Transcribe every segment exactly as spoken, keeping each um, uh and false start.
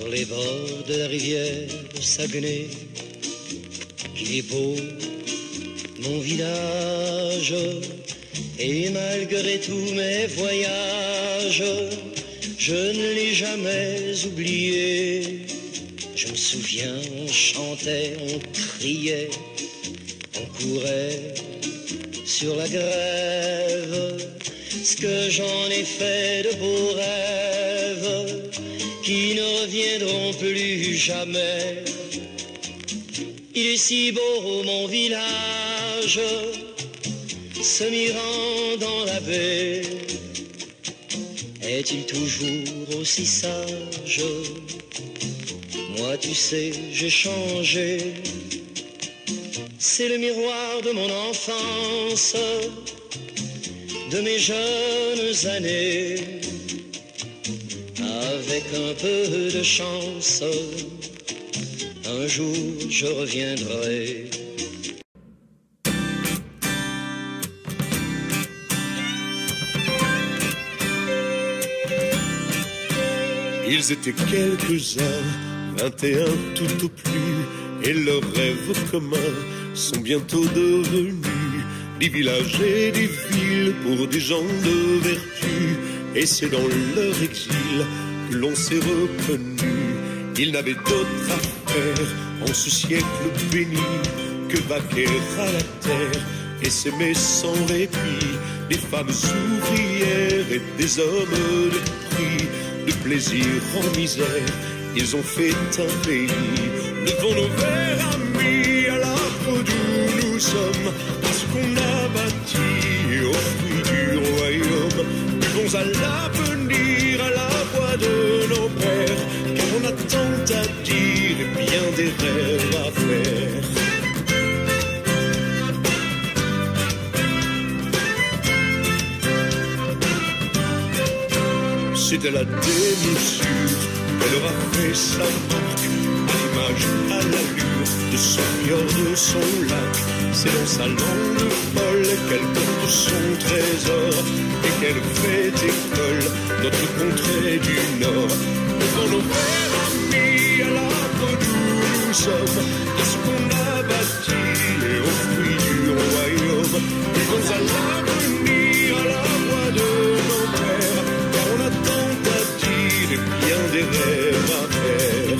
sur les bords de la rivière Saguenay. Il est beau, mon village, et malgré tous mes voyages, je ne l'ai jamais oublié. Je me souviens, on chantait, on criait, on courait sur la grève. Ce que j'en ai fait de beaux rêves qui ne reviendront plus jamais. Il est si beau mon village, se mirant dans la baie. Est-il toujours aussi sage? Moi tu sais j'ai changé. C'est le miroir de mon enfance, de mes jeunes années. Avec un peu de chance, un jour je reviendrai. Ils étaient quelques-uns, vingt et un tout au plus, et leurs rêves communs sont bientôt devenus des villages et des villes pour des gens de vertu. Et c'est dans leur exil que l'on s'est reconnu. Ils n'avaient d'autre affaire en ce siècle béni que vaquer à la terre et s'aimer sans répit. Des femmes ouvrières et des hommes de prix, de plaisir en misère, ils ont fait un pays. Levons nos verres amis à l'arbre d'où nous sommes, à ce qu'on a bâti, aux fruits du royaume. Buvons à l'avenir, à la voix de nos pères, car on a tant à dire et bien des rêves à faire. C'était la démesure, elle aura fait sa marque, à l'image, à l'allure de son fjord, de son lac. C'est dans sa langue folle qu'elle porte son trésor et qu'elle fait école, notre contrée du Nord. Devant nos pères amis, à l'arbre d'où nous sommes, à ce qu'on a bâti et aux fruits du royaume. Vivons à l'avenir, à la voix de nos pères, car on a tant à dire et bien des rêves à faire.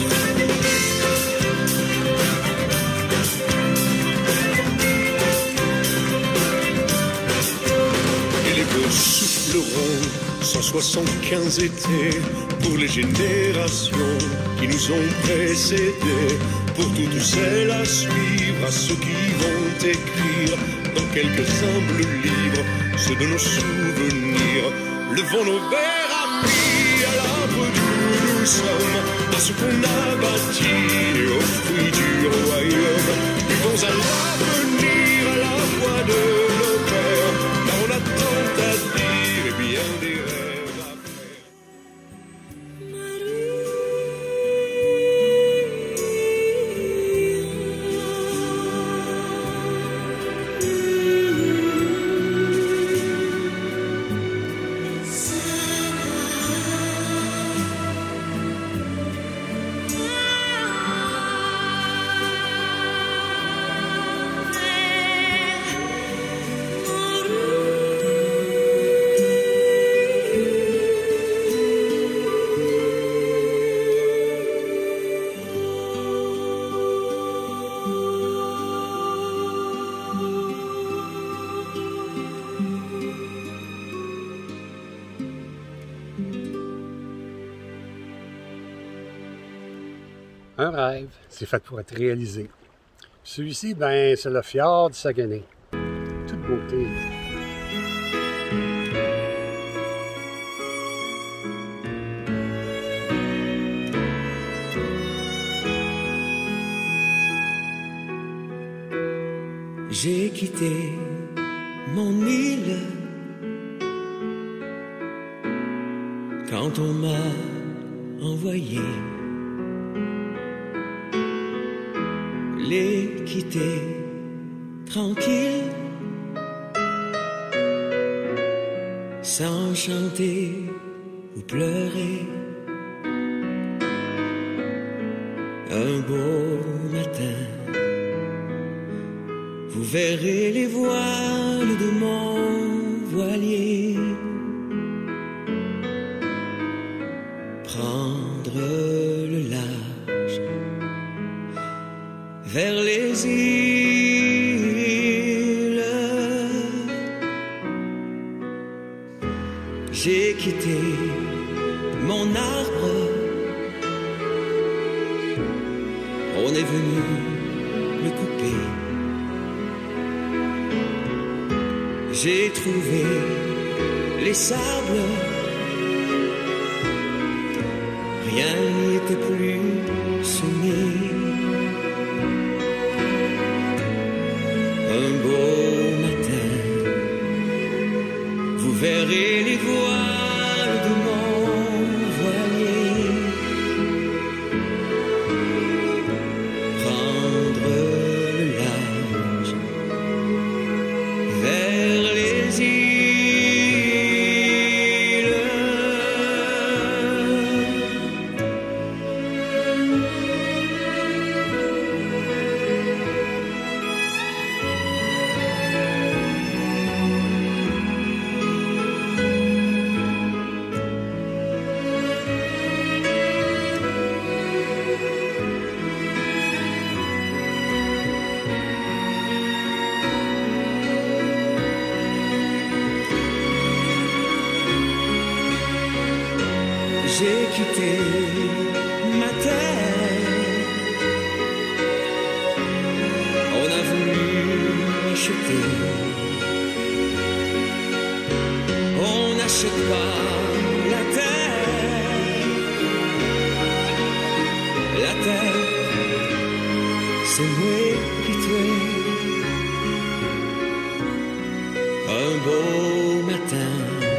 Et les beaux souffleront cent soixante-quinze étés pour les générations qui nous ont précédés, pour toutes celles à suivre, à ceux qui vont écrire dans quelques humbles livres ceux de nos souvenirs. Levons nos verres amis à l'arbre d'où nous sommes, à ce qu'on a bâti et aux fruits du royaume. Vivons à l'avenir, à la voix de nos pères, car on a tant à dire et bien des rêves à faire. Un rêve, c'est fait pour être réalisé. Celui-ci, ben, c'est le fjord du Saguenay. Toute beauté. J'ai quitté mon île quand on m'a envoyé. Les quitter tranquille, sans chanter ou pleurer. Un beau matin, vous verrez les voiles de mon voilier prendre le large vers les îles. J'ai quitté mon arbre, on est venu le couper. J'ai trouvé les sables, rien n'était plus semé. Un beau matin, vous verrez les voiles de mon voilier prendre le large vers les îles. J'ai quitté ma terre, on a voulu acheter, on n'achète pas la terre, la terre, c'est moi qui t'ai. Un beau matin,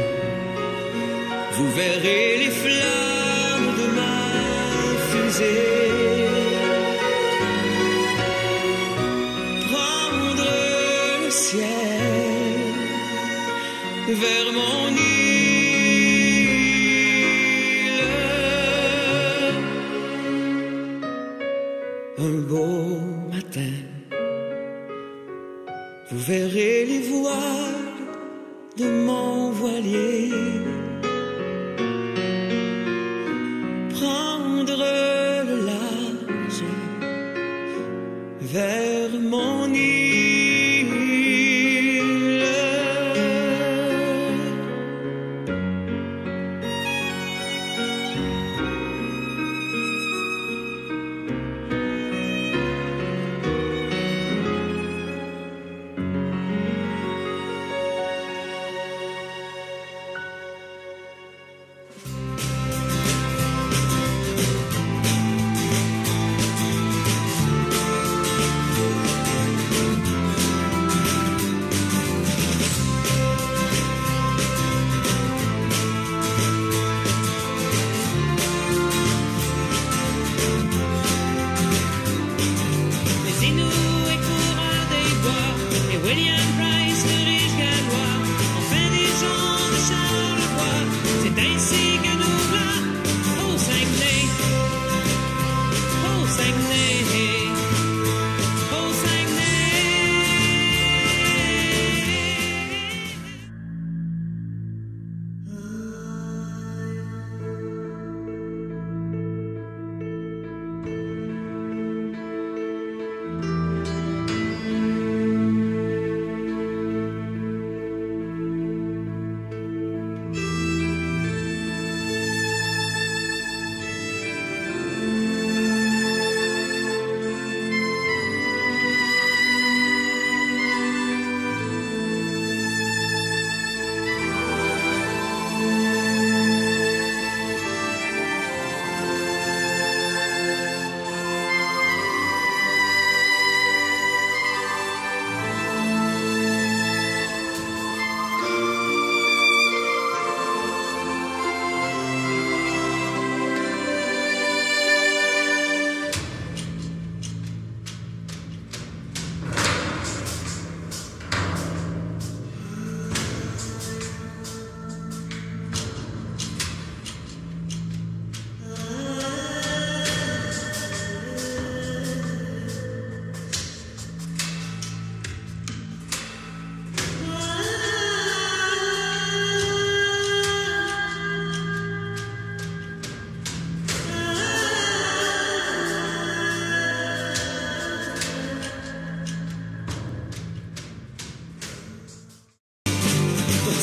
vous verrez les flammes de ma fusée prendre le ciel vers mon île. Un beau matin, vous verrez les voiles de mon voilier prendre le large vers mon île. William Price, le riche gallois, enfin des gens de Charlevoix, c'est ainsi que nous blancs, au Saguenay, au Saguenay, au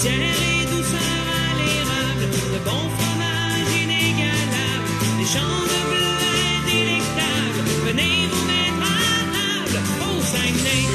poussière et douceur à l'érable, de bon fromage inégalable, des champs de bleuets délectables. Venez vous mettre à table au Saguenay.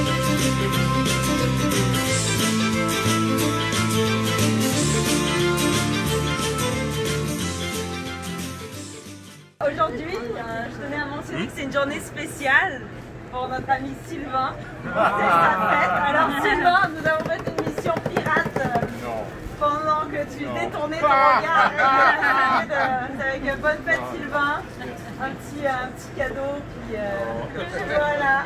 Aujourd'hui, euh, je tenais à mentionner que c'est une journée spéciale pour notre ami Sylvain. C'est sa fête. Alors Sylvain, nous avons fait une mission pirate euh, pendant que tu détournais ton regard. C'est avec bonne fête Sylvain. Un petit, un petit cadeau qui... Euh, voilà.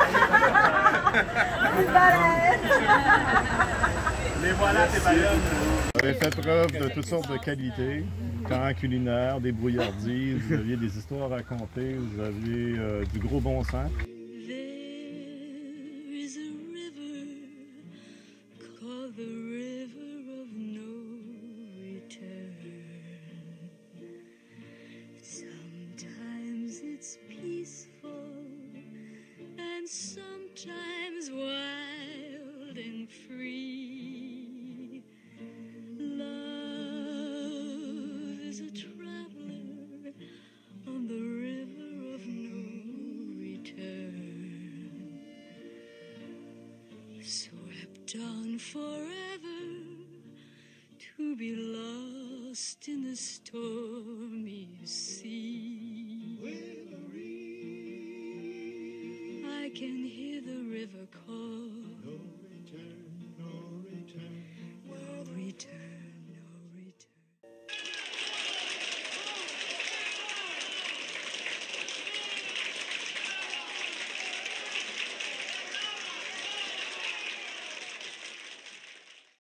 Une baleine. Les voilà, tes baleines. Vous avez fait preuve de toutes sortes de qualités, tant culinaire, des brouillardises, vous aviez des histoires à raconter, vous aviez euh, du gros bon sens. Sometimes wild and free. Love is a traveler on the river of no return, swept on forever to be lost in the storm.